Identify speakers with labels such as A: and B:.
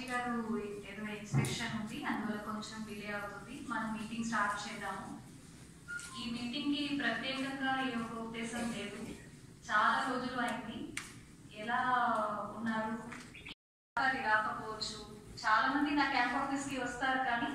A: గారు ఏదో ఇన్స్పెక్షన్ ఉంది, అందువల్ల కొంచెం డిలే అవుతుంది. మనం మీటింగ్ స్టార్ట్ చేద్దాము. ఈ మీటింగ్ కి ప్రత్యేకంగా ఏ ఒక ఉద్దేశం లేదు. చాలా రోజులు అయింది. ఎలా ఉన్నారు రాకపోవచ్చు. చాలా మంది నా క్యాంప్ ఆఫీస్ కి వస్తారు, కానీ